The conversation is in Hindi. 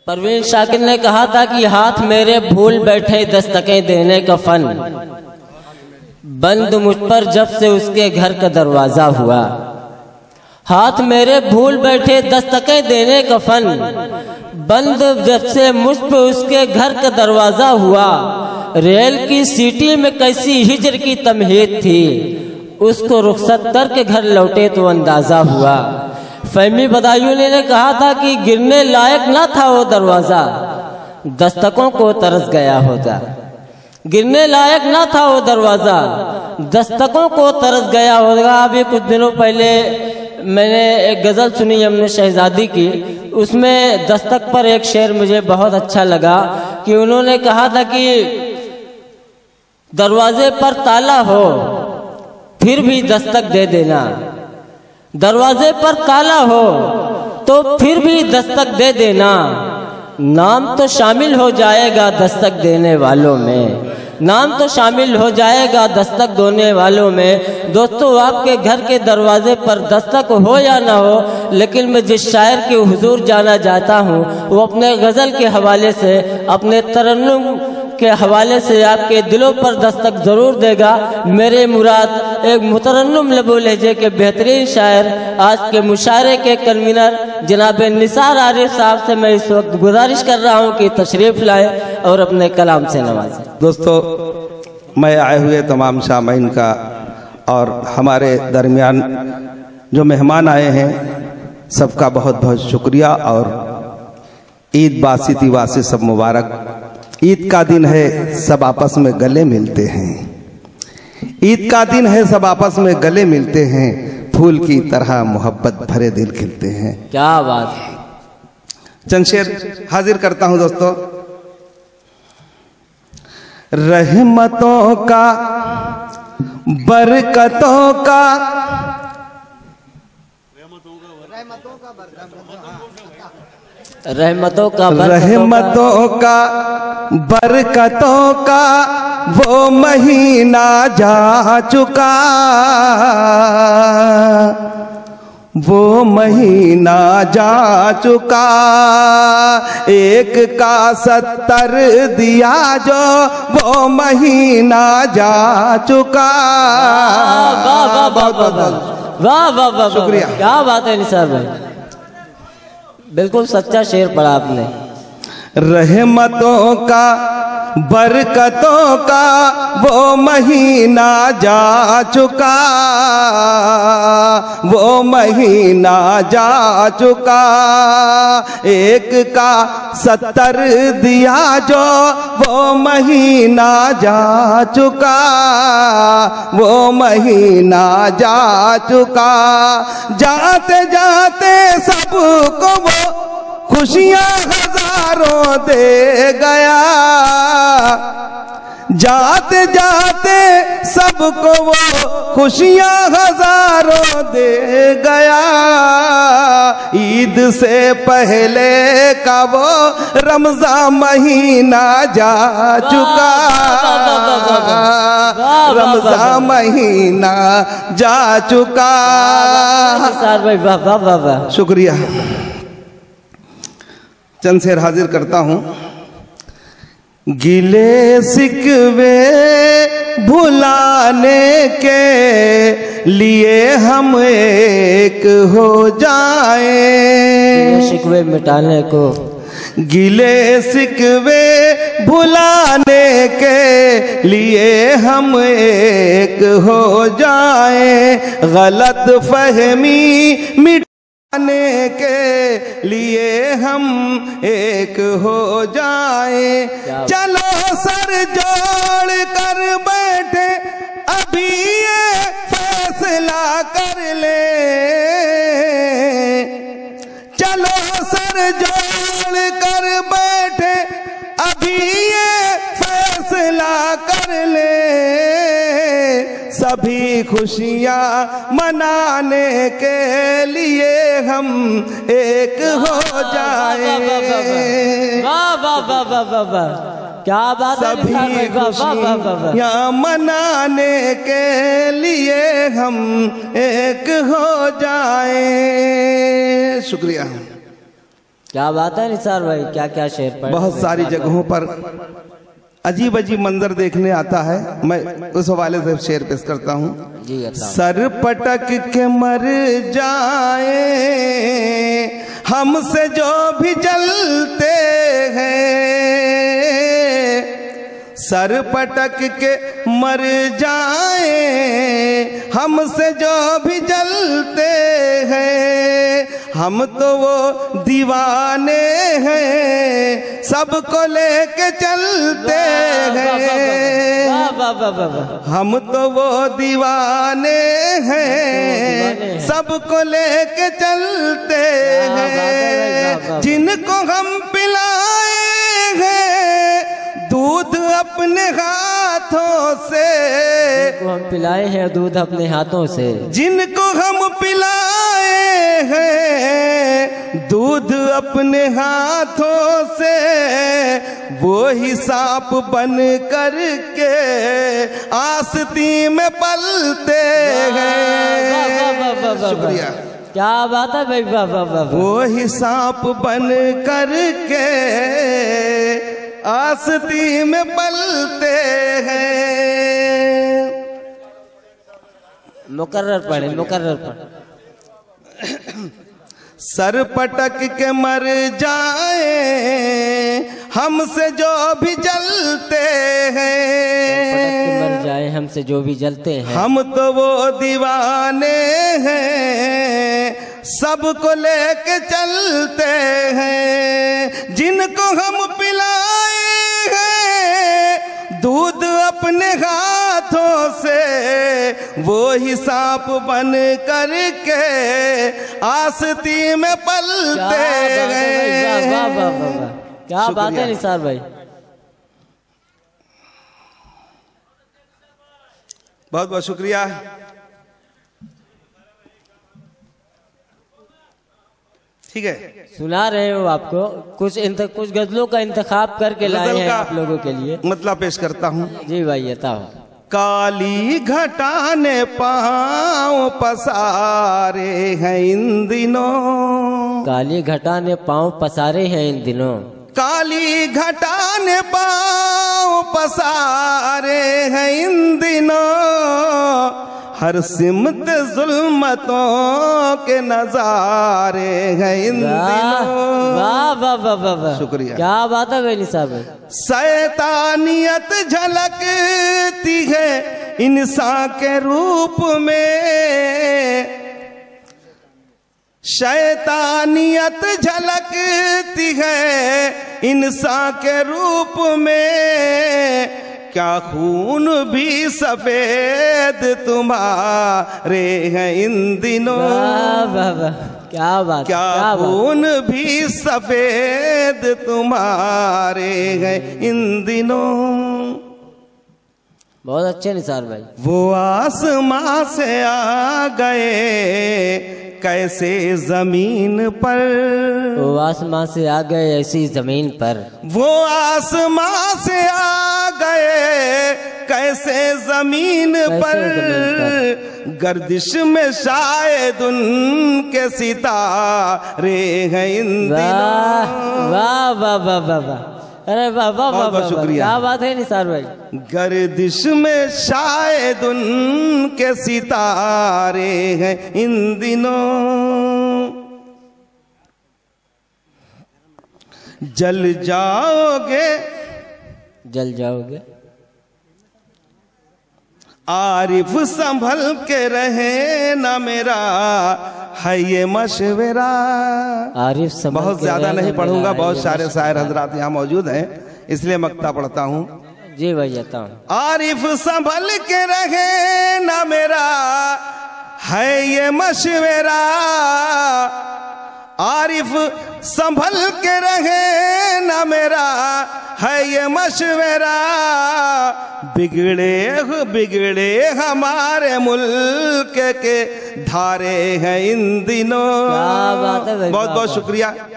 परवीन शाकिर ने कहा था कि हाथ मेरे भूल बैठे दस्तकें देने का फन, बंद मुझ पर जब से उसके घर का दरवाजा हुआ। हाथ मेरे भूल बैठे दस्तकें देने का फन, बंद जब से मुझ पर उसके घर का दरवाजा हुआ। रेल की सीटी में कैसी हिजर की तमहीद थी, उसको रुखसत करके घर लौटे तो अंदाजा हुआ। फहमी बदायूनी ने कहा था कि गिरने लायक ना था वो दरवाजा, दस्तकों को तरस गया होता। गिरने लायक ना था वो दरवाजा, दस्तकों को तरस गया होगा। अभी कुछ दिनों पहले मैंने एक गज़ल सुनी हमने शहजादी की, उसमें दस्तक पर एक शेर मुझे बहुत अच्छा लगा कि उन्होंने कहा था कि दरवाजे पर ताला हो फिर भी दस्तक दे देना, दरवाजे पर ताला हो तो फिर भी दस्तक दे देना। नाम तो शामिल हो जाएगा दस्तक देने वालों में, नाम तो शामिल हो जाएगा दस्तक देने वालों में। दोस्तों, आपके घर के दरवाजे पर दस्तक हो या ना हो, लेकिन मैं जिस शायर के हुजूर जाना चाहता हूँ वो अपने गज़ल के हवाले से, अपने तरन्नुम के हवाले से आपके दिलों पर दस्तक जरूर देगा। मेरे मुराद एक मुतरन्नुम लबो लहजे के बेहतरीन शायर, आज के मुशायरे के कन्वीनर जनाब निसार आरिफ साहब से मैं इस वक्त गुजारिश कर रहा हूँ कि तशरीफ लाए और अपने कलाम से नवाजें। दोस्तों, मैं आए हुए तमाम सामीन का और हमारे दरमियान जो मेहमान आए हैं सबका बहुत बहुत शुक्रिया। और ईद बासिती वासे सब मुबारक। ईद का दिन है, सब आपस में गले मिलते हैं। ईद का दिन है, सब आपस में गले मिलते हैं, फूल की तरह मोहब्बत भरे दिल खिलते हैं। क्या बात है। चंद शेर हाजिर करता हूं दोस्तों। रहमतों का, बरकतों का, रहमतों का बरकतों का वो महीना जा चुका, वो महीना जा चुका। एक का 70 दिया जो वो महीना जा चुका। वाह वाह वाह वाह वाह, शुक्रिया। क्या बात है निसार भाई, बिल्कुल सच्चा शेर पढ़ा आपने। रहमतों का, बरकतों का वो महीना जा चुका, वो महीना जा चुका। एक का 70 दिया जो वो महीना जा चुका, वो महीना जा चुका। जाते जाते सबको वो खुशियां हजारों दे गया, जाते जाते सबको वो खुशियां हजारों दे गया। ईद से पहले का वो रमजान महीना जा चुका, रमजान महीना जा चुका। शुक्रिया। चंद शेर हाजिर करता हूं। गिले शिकवे भुलाने के लिए हम एक हो जाएं, शिकवे मिटाने को, गिले शिकवे भुलाने के लिए हम एक हो जाएं, गलत फहमी मिटाने के लिए हम एक हो जाएं। चलो सर जोड़ कर बैठे अभी ये फैसला कर ले, चलो सर जोड़ कर बैठे अभी ये फैसला कर ले। सभी खुशियां मनाने के लिए हम एक हो जाएं। वाह वाह वाह वाह वाह वाह, क्या बात है। सभी खुशियां मनाने के लिए हम एक हो जाएं। शुक्रिया। क्या बात है निसार भाई, क्या क्या शेर पढ़े? बहुत सारी जगहों पर अजीब अजीब मंजर देखने आता है। मैं उस हवाले से शेर पेश करता हूँ। जी बताओ। सर पटक के मर जाए हमसे जो भी जलते हैं, सर पटक के मर जाए हमसे जो भी जलते हैं, हम तो वो दीवाने हैं सबको लेके चलते हैं, हम तो वो दीवाने हैं सबको लेके चलते हैं, जिनको हम पिलाए हैं दूध अपने हाथों से, जिनको हम पिलाए हैं दूध अपने हाथों से, जिनको हम पिलाए हैं दूध अपने हाथों से, वो ही सांप बन करके आस्ती में पलते हैं। शुक्रिया। क्या बात है भाई, वाह वाह वाह। वो ही सांप बन करके आस्ती में पलते हैं। मुकर्रर पढ़े, मुकर्रर पढ़े। सर पटक के मर जाए हमसे जो भी जलते हैं, पटक के मर जाए हमसे जो भी जलते हैं, हम तो वो दीवाने हैं सबको लेके चलते हैं, जिनको हम पिलाए हैं दूध अपने हाथों से, वो ही सांप बन करके आस्ती में पलते हैं। क्या बात है निसार भाई। बहुत बहुत शुक्रिया। ठीक है, सुना रहे हो आपको कुछ गजलों का इंतखाब करके लाए हैं आप लोगों के लिए, मतलब पेश करता हूँ। जी भाई बताओ। काली घटा ने पाँव पसारे हैं इन दिनों, काली घटा ने पाँव पसारे हैं इन दिनों, काली घटा ने पाँव पसारे हैं इन दिनों, हर सिमत जुल्मतों के नजारे हैं इन दिनों। वाह वाह वाह वाह वाह। शुक्रिया। क्या बात है भाई निसार भाई। शैतानियत झलकती है इंसान के रूप में, शैतानियत झलकती है इंसान के रूप में, क्या खून भी सफेद तुम्हारे हैं इन दिनों। वाह वाह वाह। क्या बात, क्या खून भी सफेद तुम्हारे हैं इन दिनों। बहुत अच्छे निसार भाई। वो आसमां से आ गए कैसे जमीन पर, वो आसमां से आ गए ऐसी जमीन पर, वो आसमां से आ गए कैसे जमीन पर, गर्दिश में शायद उनके सितारे हैं इन दिनों। वाह वाह वाह वाह वाह। अरे वाह वाह वाह वाह। शुक्रिया। क्या बात है निसार भाई। गर्दिश में शायद उनके सितारे हैं इन दिनों, जल जाओगे जल जाओगे, आरिफ संभल के रहे ना मेरा है ये मशवरा। आरिफ संभल बहुत ज्यादा नहीं पढ़ूंगा, बहुत सारे शायर हजरात यहाँ मौजूद हैं इसलिए मक्ता पढ़ता हूँ। जी भाई जाता हूँ। आरिफ संभल के रहे ना मेरा है ये मशवरा, आरिफ संभल के रहे ना मेरा है ये मशवरा, बिगड़े हमारे मुल्क के धारे हैं इन दिनों। क्या बात है भाई। बहुत बहुत शुक्रिया।